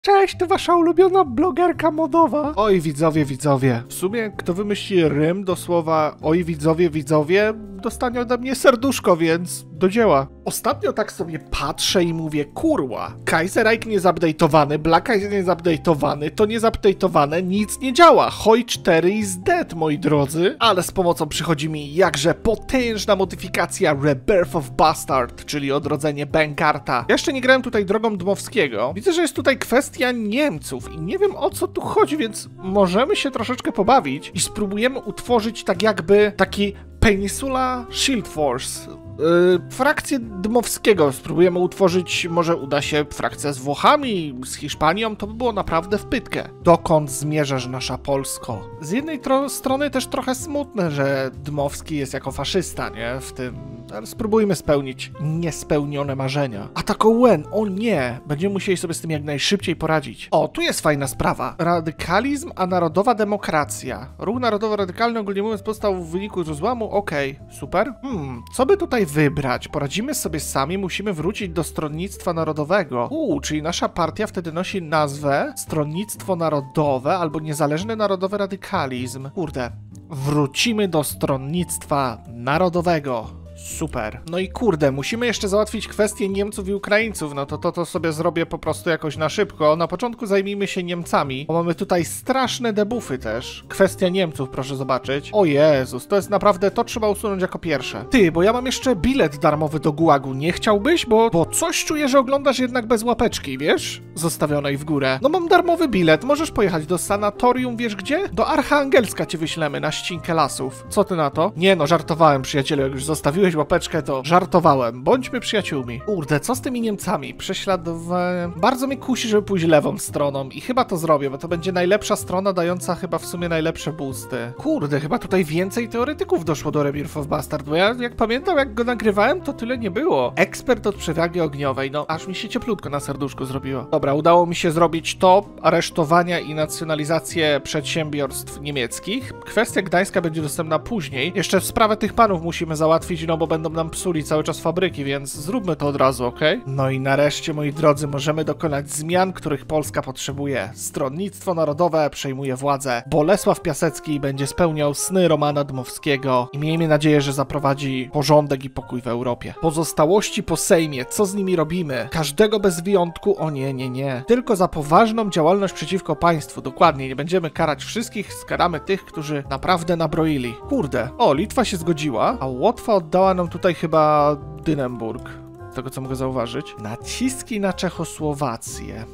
Cześć, to wasza ulubiona blogerka modowa. Oj, widzowie. W sumie, kto wymyśli rym do słowa oj, widzowie, dostanie ode mnie serduszko, więc do dzieła. Ostatnio tak sobie patrzę i mówię, kurwa, Kaiserreich nie zupdate'owany, Black Eyes nie zupdate'owany, to nie zupdate'owane, nic nie działa. Hoi 4 is dead, moi drodzy. Ale z pomocą przychodzi mi jakże potężna modyfikacja Rebirth of Bastard, czyli odrodzenie Bankarta. Ja jeszcze nie grałem tutaj drogą Dmowskiego. Widzę, że jest tutaj kwestia Niemców i nie wiem, o co tu chodzi, więc możemy się troszeczkę pobawić i spróbujemy utworzyć tak jakby taki Peninsula Shield Force. Frakcję Dmowskiego spróbujemy utworzyć, może uda się frakcja z Włochami, z Hiszpanią, to by było naprawdę w pytkę. Dokąd zmierzasz, nasza Polsko? Z jednej strony też trochę smutne, że Dmowski jest jako faszysta, nie? W tym, ale spróbujmy spełnić niespełnione marzenia. Atak Owen, o nie! Będziemy musieli sobie z tym jak najszybciej poradzić. O, tu jest fajna sprawa. Radykalizm, a narodowa demokracja. Ruch narodowo-radykalny, ogólnie mówiąc, powstał w wyniku rozłamu. Okej, super. Co by tutaj wybrać? Poradzimy sobie sami, musimy wrócić do Stronnictwa Narodowego. Czyli nasza partia wtedy nosi nazwę Stronnictwo Narodowe albo Niezależny Narodowy Radykalizm. Kurde. Wrócimy do Stronnictwa Narodowego. Super. No i kurde, musimy jeszcze załatwić kwestię Niemców i Ukraińców, no to sobie zrobię po prostu jakoś na szybko. Na początku zajmijmy się Niemcami, bo mamy tutaj straszne debuffy też. Kwestia Niemców, proszę zobaczyć. O Jezus, to jest naprawdę, to trzeba usunąć jako pierwsze. Ty, bo ja mam jeszcze bilet darmowy do Gułagu, nie chciałbyś? Bo coś czuję, że oglądasz jednak bez łapeczki, wiesz? Zostawionej w górę. No mam darmowy bilet, możesz pojechać do sanatorium, wiesz gdzie? Do Archangelska cię wyślemy na ścinkę lasów. Co ty na to? Nie no, żartowałem, przyjacielu, jak już zostawiłeś łapeczkę, to żartowałem. Bądźmy przyjaciółmi. Kurde, co z tymi Niemcami? Prześladowanie... Bardzo mnie kusi, żeby pójść lewą stroną i chyba to zrobię, bo to będzie najlepsza strona, dająca chyba w sumie najlepsze boosty. Kurde, chyba tutaj więcej teoretyków doszło do Rebirth of Bastard, bo ja jak pamiętam, jak go nagrywałem, to tyle nie było. Ekspert od przewagi ogniowej, no aż mi się cieplutko na serduszku zrobiło. Dobra, udało mi się zrobić to, aresztowania i nacjonalizację przedsiębiorstw niemieckich. Kwestia Gdańska będzie dostępna później. Jeszcze sprawę tych panów musimy załatwić, no bo będą nam psuli cały czas fabryki, więc zróbmy to od razu, okej? No i nareszcie, moi drodzy, możemy dokonać zmian, których Polska potrzebuje. Stronnictwo Narodowe przejmuje władzę. Bolesław Piasecki będzie spełniał sny Romana Dmowskiego i miejmy nadzieję, że zaprowadzi porządek i pokój w Europie. Pozostałości po Sejmie, co z nimi robimy? Każdego bez wyjątku? O nie. Tylko za poważną działalność przeciwko państwu. Dokładnie, nie będziemy karać wszystkich, skaramy tych, którzy naprawdę nabroili. Kurde. O, Litwa się zgodziła, a Łotwa oddała nam tutaj chyba Dynenburg. Z tego, co mogę zauważyć. Naciski na Czechosłowację.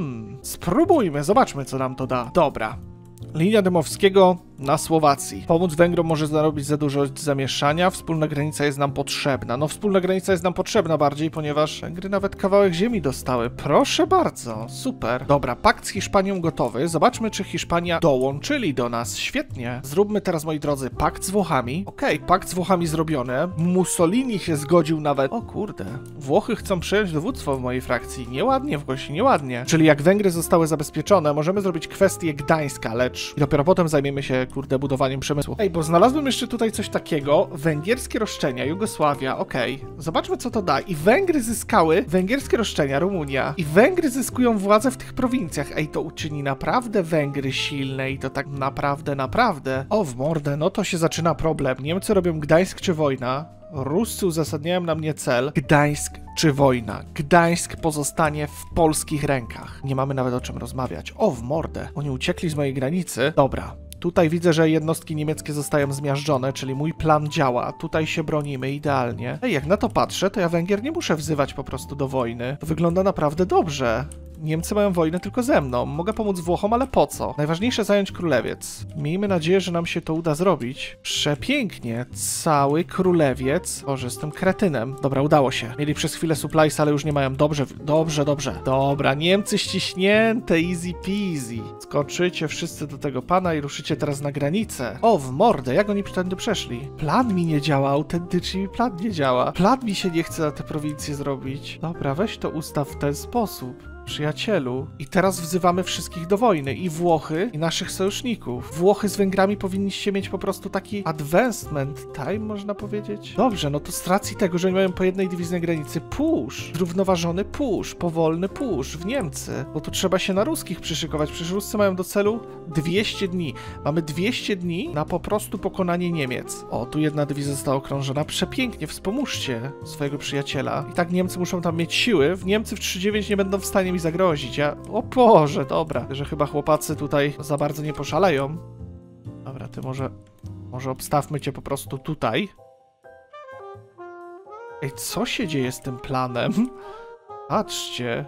Spróbujmy, zobaczmy, co nam to da. Dobra. Linia Dmowskiego na Słowacji. Pomóc Węgrom może zarobić za dużo zamieszania. Wspólna granica jest nam potrzebna. No, wspólna granica jest nam potrzebna bardziej, ponieważ Węgry nawet kawałek ziemi dostały. Proszę bardzo, super. Dobra, pakt z Hiszpanią gotowy. Zobaczmy, czy Hiszpania dołączyli do nas. Świetnie. Zróbmy teraz, moi drodzy, pakt z Włochami. Okej, pakt z Włochami zrobiony. Mussolini się zgodził nawet. O kurde. Włochy chcą przejąć dowództwo w mojej frakcji. Nieładnie, w gości, nieładnie. Czyli jak Węgry zostały zabezpieczone, możemy zrobić kwestię Gdańska, lecz i dopiero potem zajmiemy się, kurde, budowaniem przemysłu. Ej, bo znalazłem jeszcze tutaj coś takiego. Węgierskie roszczenia, Jugosławia, okej. Zobaczmy, co to da. I Węgry zyskały węgierskie roszczenia, Rumunia. I Węgry zyskują władzę w tych prowincjach. Ej, to uczyni naprawdę Węgry silne i to tak naprawdę. O, w mordę, no to się zaczyna problem. Niemcy robią Gdańsk czy wojna? Ruscy uzasadniają na mnie cel. Gdańsk czy wojna? Gdańsk pozostanie w polskich rękach. Nie mamy nawet o czym rozmawiać. O, w mordę. Oni uciekli z mojej granicy. Dobra. Tutaj widzę, że jednostki niemieckie zostają zmiażdżone, czyli mój plan działa. Tutaj się bronimy idealnie. Ej, jak na to patrzę, to ja Węgier nie muszę wzywać po prostu do wojny. To wygląda naprawdę dobrze. Niemcy mają wojnę tylko ze mną. Mogę pomóc Włochom, ale po co? Najważniejsze zająć Królewiec. Miejmy nadzieję, że nam się to uda zrobić. Przepięknie. Cały Królewiec. Boże, z tym kretynem. Dobra, udało się. Mieli przez chwilę supplies, ale już nie mają. Dobrze. Dobra, Niemcy ściśnięte. Easy peasy. Skoczycie wszyscy do tego pana i ruszycie teraz na granicę. O, w mordę. Jak oni tędy przeszli? Plan mi nie działa. Autentycznie mi plan nie działa. Plan mi się nie chce na te prowincje zrobić. Dobra, weź to ustaw w ten sposób. Przyjacielu. I teraz wzywamy wszystkich do wojny. I Włochy, i naszych sojuszników. Włochy z Węgrami powinniście mieć po prostu taki advancement time, można powiedzieć. Dobrze, no to z racji tego, że oni mają po jednej dywizji na granicy, push. Zrównoważony push. Powolny push w Niemcy. Bo tu trzeba się na ruskich przyszykować. Przecież Ruscy mają do celu 200 dni. Mamy 200 dni na po prostu pokonanie Niemiec. O, tu jedna dywizja została okrążona. Przepięknie, wspomóżcie swojego przyjaciela. I tak Niemcy muszą tam mieć siły. Niemcy w 3-9 nie będą w stanie mi zagrozić. O Boże, dobra. Że chyba chłopacy tutaj za bardzo nie poszaleją. Dobra, ty może obstawmy cię po prostu tutaj. Ej, co się dzieje z tym planem? Patrzcie.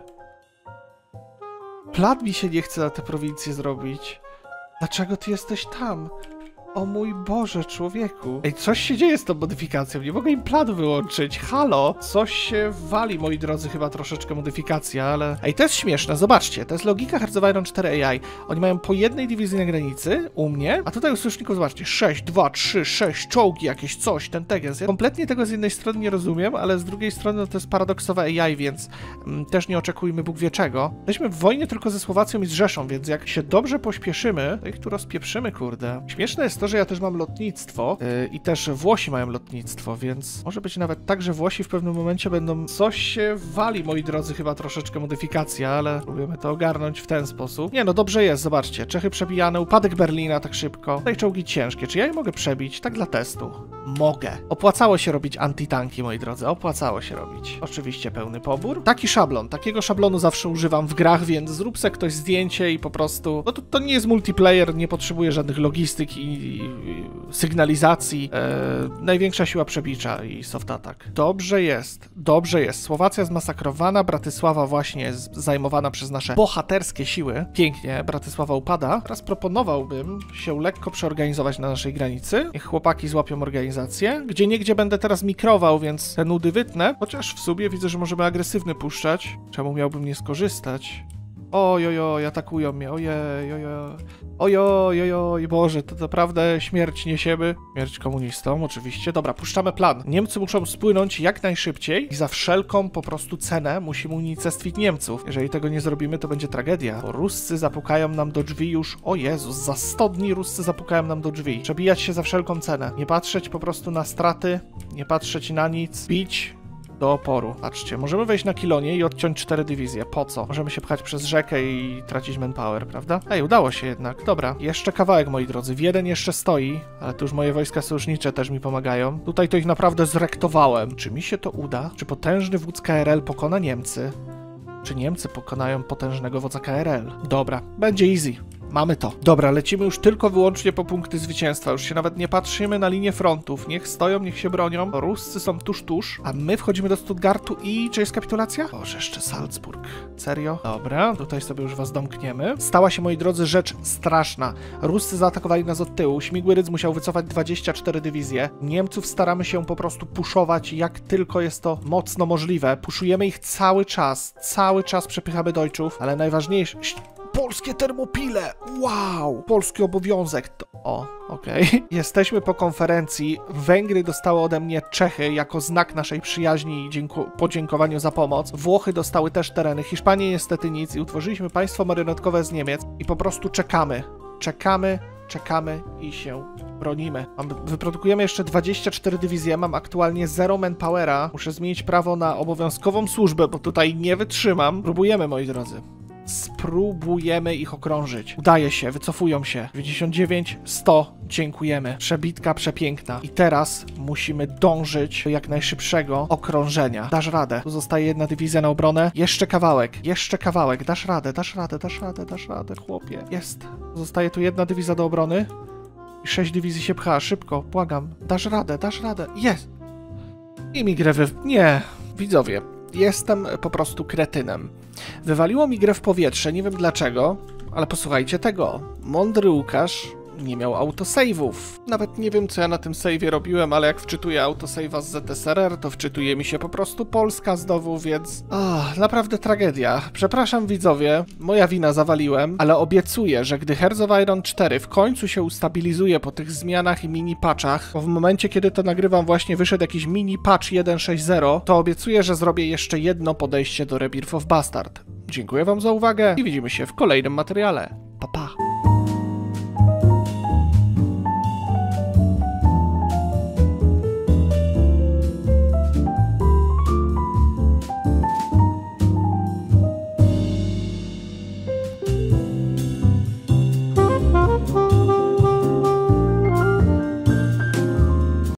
Plan mi się nie chce na tę prowincję zrobić. Dlaczego ty jesteś tam? O mój Boże, człowieku. Ej, coś się dzieje z tą modyfikacją. Nie mogę im planu wyłączyć. Halo? Coś się wali, moi drodzy, chyba troszeczkę modyfikacja, ale... Ej, to jest śmieszne, zobaczcie. To jest logika Hearts of Iron 4 AI. Oni mają po jednej dywizji na granicy, u mnie, a tutaj u sojuszników, zobaczcie, 6, 2, 3, 6, czołgi jakieś, coś, ten teges. Ja kompletnie tego z jednej strony nie rozumiem, ale z drugiej strony no, to jest paradoksowe AI, więc też nie oczekujmy Bóg wie czego. Jesteśmy w wojnie tylko ze Słowacją i z Rzeszą, więc jak się dobrze pośpieszymy, to ich tu rozpieprzymy, kurde. Śmieszne jest to, że ja też mam lotnictwo i też Włosi mają lotnictwo, więc może być nawet tak, że Włosi w pewnym momencie będą... Coś się wali, moi drodzy, chyba troszeczkę modyfikacja, ale próbujemy to ogarnąć w ten sposób. Nie, no dobrze jest, zobaczcie. Czechy przebijane, upadek Berlina tak szybko. Tutaj czołgi ciężkie. Czy ja je mogę przebić? Tak dla testu. Mogę. Opłacało się robić antitanki, moi drodzy. Opłacało się robić. Oczywiście pełny pobór. Taki szablon. Takiego szablonu zawsze używam w grach, więc zrób se ktoś zdjęcie i po prostu... No to nie jest multiplayer, nie potrzebuje żadnych logistyk i sygnalizacji. Największa siła przebicza i soft attack. Dobrze jest. Dobrze jest. Słowacja zmasakrowana, Bratysława właśnie jest zajmowana przez nasze bohaterskie siły. Pięknie, Bratysława upada. Teraz proponowałbym się lekko przeorganizować na naszej granicy. Niech chłopaki złapią organizację. Gdzieniegdzie będę teraz mikrował, więc te nudy wytnę. Chociaż w sumie widzę, że możemy agresywny puszczać. Czemu miałbym nie skorzystać? Ojojoj, atakują mnie, ojoj, Boże, to naprawdę śmierć niesiemy. Śmierć komunistom, oczywiście. Dobra, puszczamy plan. Niemcy muszą spłynąć jak najszybciej i za wszelką po prostu cenę musimy unicestwić Niemców. Jeżeli tego nie zrobimy, to będzie tragedia, bo Ruscy zapukają nam do drzwi już, o Jezus, za 100 dni Ruscy zapukają nam do drzwi. Przebijać się za wszelką cenę. Nie patrzeć po prostu na straty, nie patrzeć na nic, bić do oporu. Patrzcie, możemy wejść na Kilonie i odciąć 4 dywizje. Po co? Możemy się pchać przez rzekę i tracić manpower, prawda? Ej, udało się jednak. Dobra. Jeszcze kawałek, moi drodzy. Wiedeń jeszcze stoi, ale tu już moje wojska sojusznicze też mi pomagają. Tutaj to ich naprawdę zrektowałem. Czy mi się to uda? Czy potężny wódz KRL pokona Niemcy? Czy Niemcy pokonają potężnego wodza KRL? Dobra. Będzie easy. Mamy to. Dobra, lecimy już tylko wyłącznie po punkty zwycięstwa. Już się nawet nie patrzymy na linię frontów. Niech stoją, niech się bronią. Ruscy są tuż, a my wchodzimy do Stuttgartu i... Czy jest kapitulacja? Boże, jeszcze Salzburg. Serio? Dobra, tutaj sobie już was domkniemy. Stała się, moi drodzy, rzecz straszna. Ruscy zaatakowali nas od tyłu. Śmigły Rydz musiał wycofać 24 dywizje. Niemców staramy się po prostu puszować jak tylko jest to mocno możliwe. Puszujemy ich cały czas przepychamy Deutschów, ale najważniejsze... Polskie termopile! Wow! Polski obowiązek. Okej. Jesteśmy po konferencji. Węgry dostały ode mnie Czechy jako znak naszej przyjaźni i podziękowaniu za pomoc. Włochy dostały też tereny. Hiszpanii niestety nic i utworzyliśmy państwo marionetkowe z Niemiec i po prostu czekamy. Czekamy i się bronimy. Wyprodukujemy jeszcze 24 dywizje, mam aktualnie 0 manpowera. Muszę zmienić prawo na obowiązkową służbę, bo tutaj nie wytrzymam. Próbujemy, moi drodzy. Spróbujemy ich okrążyć. Udaje się, wycofują się. 99, 100, dziękujemy. Przebitka przepiękna. I teraz musimy dążyć do jak najszybszego okrążenia. Dasz radę. Tu zostaje jedna dywizja na obronę. Jeszcze kawałek. Dasz radę, chłopie. Jest. Zostaje tu jedna dywizja do obrony. I 6 dywizji się pcha. Szybko, błagam. Dasz radę. Jest. I mi grę Nie. Widzowie. Jestem po prostu kretynem. Wywaliło mi grę w powietrze, nie wiem dlaczego, ale posłuchajcie tego. Mądry Łukasz nie miał autosave'ów. Nawet nie wiem, co ja na tym save'ie robiłem, ale jak wczytuję autosave'a z ZSRR, to wczytuje mi się po prostu Polska znowu, więc... naprawdę tragedia. Przepraszam widzowie, moja wina, zawaliłem, ale obiecuję, że gdy Hearts of Iron 4 w końcu się ustabilizuje po tych zmianach i mini-patchach, bo w momencie, kiedy to nagrywam, właśnie wyszedł jakiś mini-patch 1.6.0, to obiecuję, że zrobię jeszcze jedno podejście do Rebirth of Bastard. dziękuję wam za uwagę i widzimy się w kolejnym materiale. Pa, pa!